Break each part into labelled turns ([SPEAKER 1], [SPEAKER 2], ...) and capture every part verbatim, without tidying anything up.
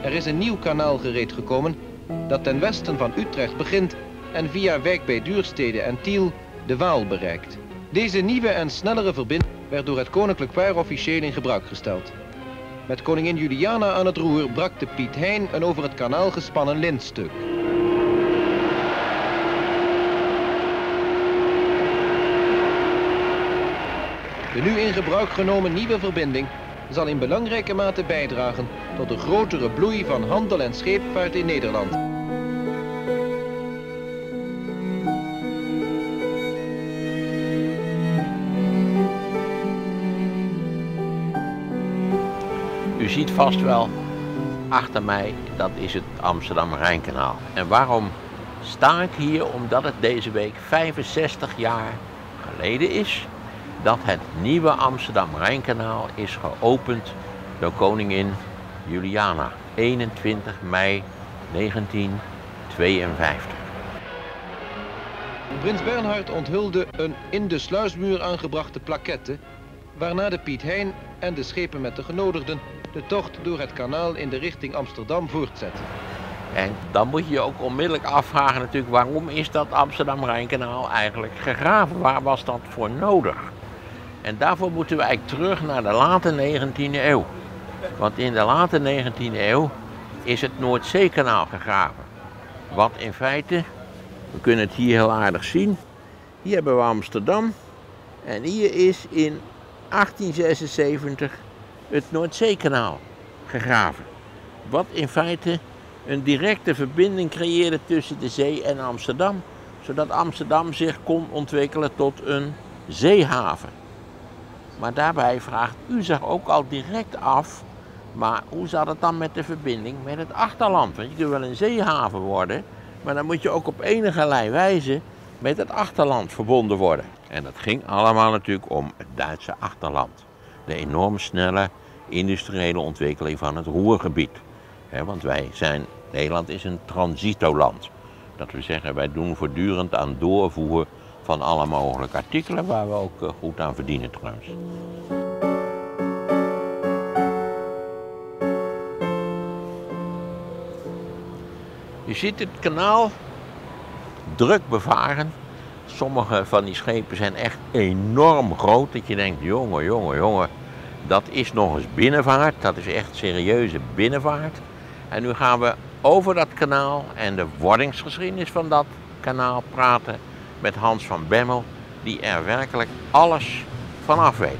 [SPEAKER 1] Er is een nieuw kanaal gereed gekomen dat ten westen van Utrecht begint en via Wijk bij Duurstede en Tiel de Waal bereikt. Deze nieuwe en snellere verbinding werd door het koninklijk paar officieel in gebruik gesteld. Met koningin Juliana aan het roer brak de Piet Hein een over het kanaal gespannen lintstuk. De nu in gebruik genomen nieuwe verbinding zal in belangrijke mate bijdragen tot de grotere bloei van handel en scheepvaart in Nederland.
[SPEAKER 2] U ziet vast wel achter mij, dat is het Amsterdam-Rijnkanaal. En waarom sta ik hier? Omdat het deze week vijfenzestig jaar geleden is dat het nieuwe Amsterdam-Rijnkanaal is geopend door koningin Juliana, eenentwintig mei negentientweeënvijftig.
[SPEAKER 1] Prins Bernhard onthulde een in de sluismuur aangebrachte plaquette, waarna de Piet Hein en de schepen met de genodigden de tocht door het kanaal in de richting Amsterdam voortzetten.
[SPEAKER 2] En dan moet je je ook onmiddellijk afvragen natuurlijk, waarom is dat Amsterdam-Rijnkanaal eigenlijk gegraven? Waar was dat voor nodig? En daarvoor moeten we eigenlijk terug naar de late negentiende eeuw. Want in de late negentiende eeuw is het Noordzeekanaal gegraven. Wat in feite, we kunnen het hier heel aardig zien. Hier hebben we Amsterdam en hier is in achttien zesenzeventig het Noordzeekanaal gegraven. Wat in feite een directe verbinding creëerde tussen de zee en Amsterdam. Zodat Amsterdam zich kon ontwikkelen tot een zeehaven. Maar daarbij vraagt u zich ook al direct af, maar hoe zat het dan met de verbinding met het achterland? Want je kunt wel een zeehaven worden, maar dan moet je ook op enige wijze met het achterland verbonden worden. En dat ging allemaal natuurlijk om het Duitse achterland. De enorm snelle industriële ontwikkeling van het Ruhrgebied. He, want wij zijn, Nederland is een transitoland. Dat we zeggen, wij doen voortdurend aan doorvoer van alle mogelijke artikelen, waar we ook goed aan verdienen trouwens. Je ziet het kanaal druk bevaren. Sommige van die schepen zijn echt enorm groot, dat je denkt, jongen, jongen, jongen, dat is nog eens binnenvaart, dat is echt serieuze binnenvaart. En nu gaan we over dat kanaal en de wordingsgeschiedenis van dat kanaal praten met Hans van Bemmel, die er werkelijk alles vanaf weet.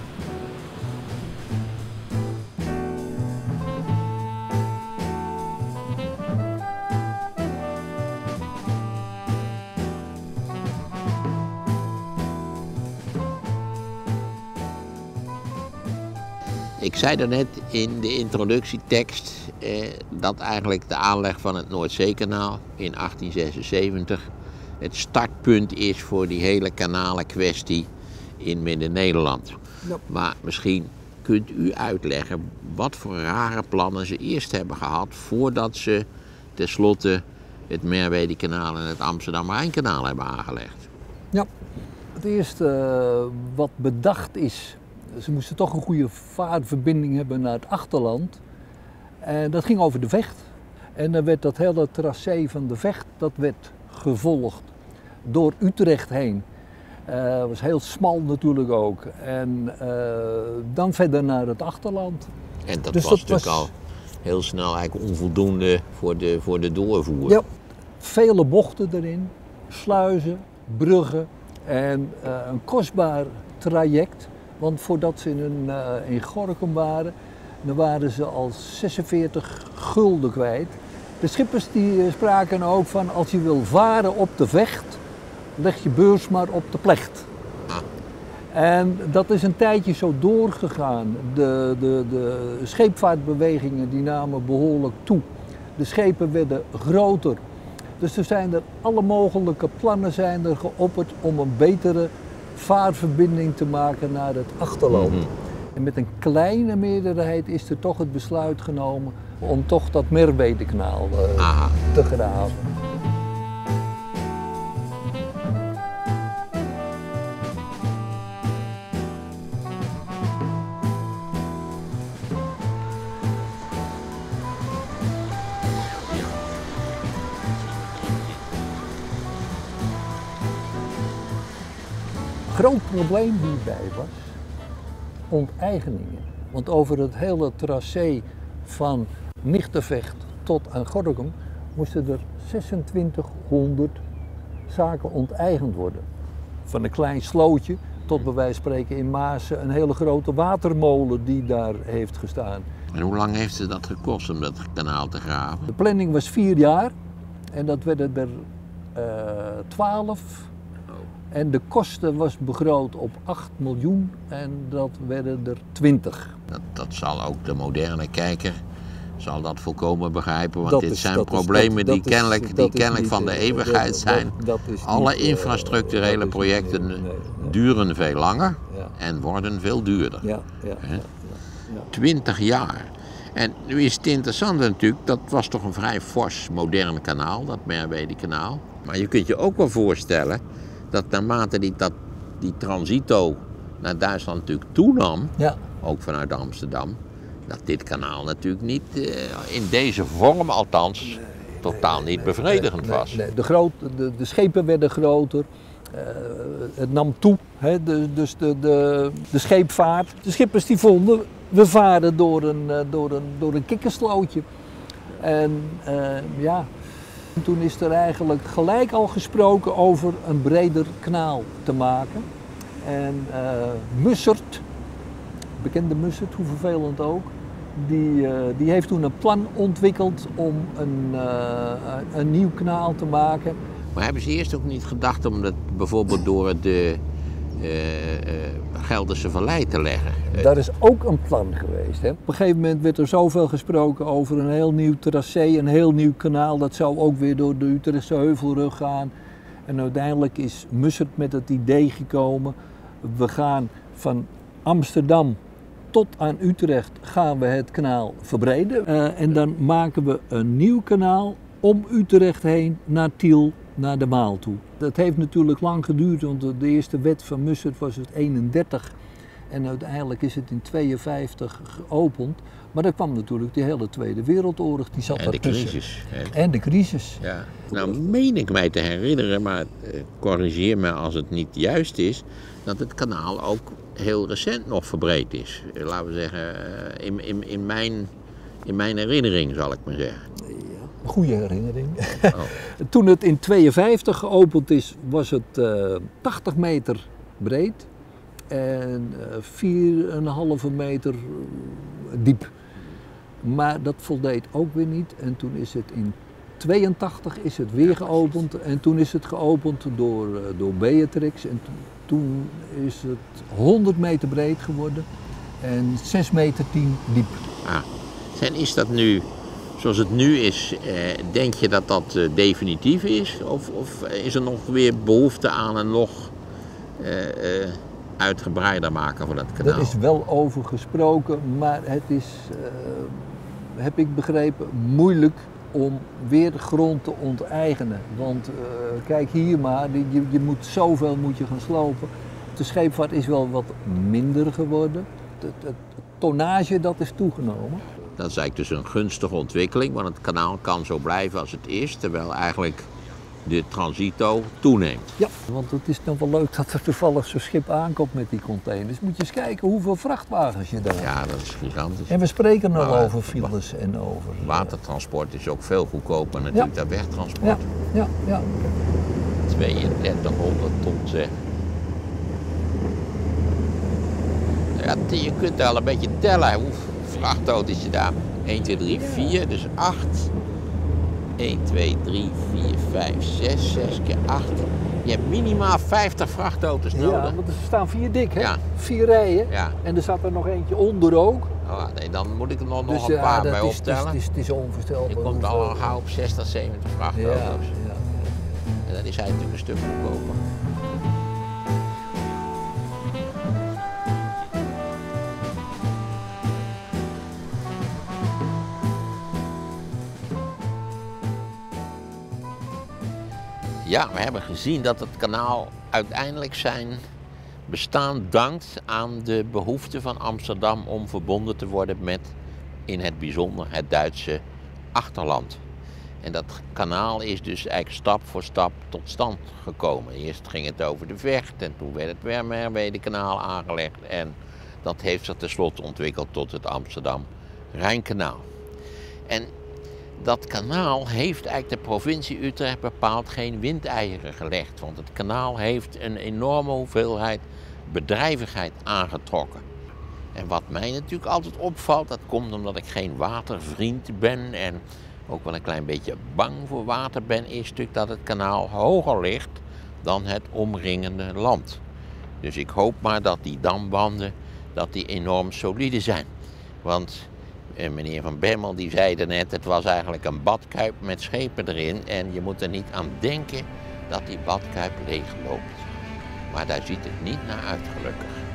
[SPEAKER 2] Ik zei daarnet in de introductietekst eh, dat eigenlijk de aanleg van het Noordzeekanaal in achttien zesenzeventig het startpunt is voor die hele kanalenkwestie in Midden-Nederland. Ja. Maar misschien kunt u uitleggen wat voor rare plannen ze eerst hebben gehad voordat ze tenslotte het Merwedekanaal en het Amsterdam-Rijnkanaal hebben aangelegd.
[SPEAKER 3] Ja, het eerste uh, wat bedacht is, ze moesten toch een goede vaartverbinding hebben naar het achterland. En dat ging over de Vecht. En dan werd dat hele tracé van de Vecht, dat werd gevolgd door Utrecht heen. Uh, dat was heel smal natuurlijk ook. En uh, dan verder naar het achterland.
[SPEAKER 2] En dat
[SPEAKER 3] dus
[SPEAKER 2] was
[SPEAKER 3] dat
[SPEAKER 2] natuurlijk
[SPEAKER 3] was...
[SPEAKER 2] al heel snel eigenlijk onvoldoende voor de, voor de doorvoer.
[SPEAKER 3] Ja, vele bochten erin, sluizen, bruggen en uh, een kostbaar traject. Want voordat ze in, uh, in Gorinchem waren, dan waren ze al zesenveertig gulden kwijt. De schippers die spraken ook van, als je wil varen op de Vecht, leg je beurs maar op de plecht.
[SPEAKER 2] Ah.
[SPEAKER 3] En dat is een tijdje zo doorgegaan. De, de, de scheepvaartbewegingen die namen behoorlijk toe. De schepen werden groter. Dus er zijn er alle mogelijke plannen zijn er geopperd om een betere vaarverbinding te maken naar het achterland. Mm-hmm. En met een kleine meerderheid is er toch het besluit genomen om toch dat Merwedekanaal uh, te graven. groot probleem hierbij was onteigeningen. Want over het hele tracé van Nigtevecht tot aan Gorinchem moesten er zesentwintighonderd zaken onteigend worden. Van een klein slootje tot bij wijze van spreken in Maassen een hele grote watermolen die daar heeft gestaan.
[SPEAKER 2] En hoe lang heeft het dat gekost om dat kanaal te graven?
[SPEAKER 3] De planning was vier jaar en dat werden er twaalf. Uh, en de kosten was begroot op acht miljoen en dat werden er twintig.
[SPEAKER 2] Dat, dat zal ook de moderne kijker zal dat volkomen begrijpen, want
[SPEAKER 3] dat
[SPEAKER 2] dit
[SPEAKER 3] is,
[SPEAKER 2] zijn
[SPEAKER 3] dat
[SPEAKER 2] problemen
[SPEAKER 3] is, dat,
[SPEAKER 2] die
[SPEAKER 3] dat
[SPEAKER 2] kennelijk,
[SPEAKER 3] is,
[SPEAKER 2] die kennelijk van de eeuwigheid
[SPEAKER 3] dat,
[SPEAKER 2] zijn.
[SPEAKER 3] Dat, dat is
[SPEAKER 2] Alle
[SPEAKER 3] niet,
[SPEAKER 2] infrastructurele
[SPEAKER 3] uh,
[SPEAKER 2] projecten
[SPEAKER 3] niet, nee, nee.
[SPEAKER 2] duren veel langer
[SPEAKER 3] Ja.
[SPEAKER 2] en worden veel duurder.
[SPEAKER 3] Ja, ja, ja, ja, ja.
[SPEAKER 2] twintig jaar. En nu is het interessante natuurlijk, dat was toch een vrij fors modern kanaal, dat Merwede-kanaal. Maar je kunt je ook wel voorstellen dat naarmate die, dat, die transito naar Duitsland natuurlijk toenam,
[SPEAKER 3] Ja.
[SPEAKER 2] ook vanuit Amsterdam, dat dit kanaal natuurlijk niet, uh, in deze vorm althans, nee, totaal nee, niet nee, bevredigend
[SPEAKER 3] nee,
[SPEAKER 2] was.
[SPEAKER 3] Nee, nee. De, groot, de, de schepen werden groter, uh, het nam toe, hè, de, dus de, de, de scheepvaart. De schippers die vonden, we varen door een, uh, door een, door een kikkerslootje. En uh, ja, toen is er eigenlijk gelijk al gesproken over een breder kanaal te maken. En uh, Mussert, bekende Mussert, hoe vervelend ook, die, uh, die heeft toen een plan ontwikkeld om een, uh, een nieuw kanaal te maken.
[SPEAKER 2] Maar hebben ze eerst ook niet gedacht om dat bijvoorbeeld door de uh, uh, Gelderse Vallei te leggen?
[SPEAKER 3] Daar is ook een plan geweest. Hè. Op een gegeven moment werd er zoveel gesproken over een heel nieuw tracé, een heel nieuw kanaal. Dat zou ook weer door de Utrechtse Heuvelrug gaan. En uiteindelijk is Mussert met het idee gekomen, we gaan van Amsterdam tot aan Utrecht gaan we het kanaal verbreden. Uh, en dan maken we een nieuw kanaal om Utrecht heen naar Tiel, naar de Maal toe. Dat heeft natuurlijk lang geduurd, want de eerste wet van Mussert was het eenendertig. En uiteindelijk is het in tweeënvijftig geopend. Maar daar kwam natuurlijk de hele Tweede Wereldoorlog, die zat
[SPEAKER 2] en de
[SPEAKER 3] daartussen.
[SPEAKER 2] crisis. Hè?
[SPEAKER 3] En de crisis.
[SPEAKER 2] Ja. Nou meen ik mij te herinneren, maar uh, corrigeer me als het niet juist is, dat het kanaal ook heel recent nog verbreed is. Uh, laten we zeggen, uh, in, in, in, mijn, in mijn herinnering zal ik maar zeggen.
[SPEAKER 3] Ja, goede herinnering.
[SPEAKER 2] Oh.
[SPEAKER 3] Toen het in tweeënvijftig geopend is, was het uh, tachtig meter breed en uh, vier komma vijf meter diep. Maar dat voldeed ook weer niet en toen is het in tweeëntachtig is het weer geopend en toen is het geopend door, uh, door Beatrix en to toen is het honderd meter breed geworden en zes meter tien diep.
[SPEAKER 2] Ah. En is dat nu, zoals het nu is, eh, denk je dat dat uh, definitief is? Of, of is er nog weer behoefte aan een nog uh, uh, uitgebreider maken van het kanaal?
[SPEAKER 3] Er is wel over gesproken, maar het is, uh, heb ik begrepen, moeilijk om weer grond te onteigenen. Want uh, kijk hier maar, je, je moet zoveel moet je gaan slopen. De scheepvaart is wel wat minder geworden. Het, het, het tonnage dat is toegenomen.
[SPEAKER 2] Dat is eigenlijk dus een gunstige ontwikkeling, want het kanaal kan zo blijven als het is, terwijl eigenlijk de transito toeneemt.
[SPEAKER 3] Ja, want het is nog wel leuk dat er toevallig zo'n schip aankomt met die containers. Moet je eens kijken hoeveel vrachtwagens je daar hebt.
[SPEAKER 2] Ja, dat is gigantisch.
[SPEAKER 3] En we spreken nog
[SPEAKER 2] maar,
[SPEAKER 3] over files en over...
[SPEAKER 2] Watertransport is ook veel goedkoper natuurlijk ja. dan wegtransport.
[SPEAKER 3] Ja, ja, ja.
[SPEAKER 2] tweeëndertighonderd ton zeg. Ja, je kunt al een beetje tellen hoeveel vrachtauto's je daar. één, twee, drie, vier, dus acht. één, twee, drie, vier, vijf, zes, zes keer acht. Je hebt minimaal vijftig vrachtauto's nodig.
[SPEAKER 3] Ja, want er staan vier dik, hè?
[SPEAKER 2] Ja.
[SPEAKER 3] Vier rijen.
[SPEAKER 2] Ja.
[SPEAKER 3] En er zat er nog eentje onder ook.
[SPEAKER 2] Oh, nee, dan moet ik er nog,
[SPEAKER 3] Dus,
[SPEAKER 2] nog een
[SPEAKER 3] ja,
[SPEAKER 2] paar
[SPEAKER 3] dat
[SPEAKER 2] bij
[SPEAKER 3] is,
[SPEAKER 2] optellen.
[SPEAKER 3] Het is, het is onvoorstelbaar.
[SPEAKER 2] Je komt al gauw op zestig, zeventig vrachtauto's.
[SPEAKER 3] Ja, ja.
[SPEAKER 2] En dan is hij natuurlijk een stuk goedkoper. Ja, we hebben gezien dat het kanaal uiteindelijk zijn bestaan dankt aan de behoefte van Amsterdam om verbonden te worden met, in het bijzonder, het Duitse achterland. En dat kanaal is dus eigenlijk stap voor stap tot stand gekomen. Eerst ging het over de Vecht en toen werd het Wermerwede-kanaal aangelegd. En dat heeft zich tenslotte ontwikkeld tot het Amsterdam-Rijnkanaal. En dat kanaal heeft eigenlijk de provincie Utrecht bepaald geen windeieren gelegd. Want het kanaal heeft een enorme hoeveelheid bedrijvigheid aangetrokken. En wat mij natuurlijk altijd opvalt, dat komt omdat ik geen watervriend ben en ook wel een klein beetje bang voor water ben, is natuurlijk dat het kanaal hoger ligt dan het omringende land. Dus ik hoop maar dat die dambanden dat die enorm solide zijn. Want eh, meneer Van Bemmel die zei er net, het was eigenlijk een badkuip met schepen erin en je moet er niet aan denken dat die badkuip leeg loopt. Maar daar ziet het niet naar uit, gelukkig.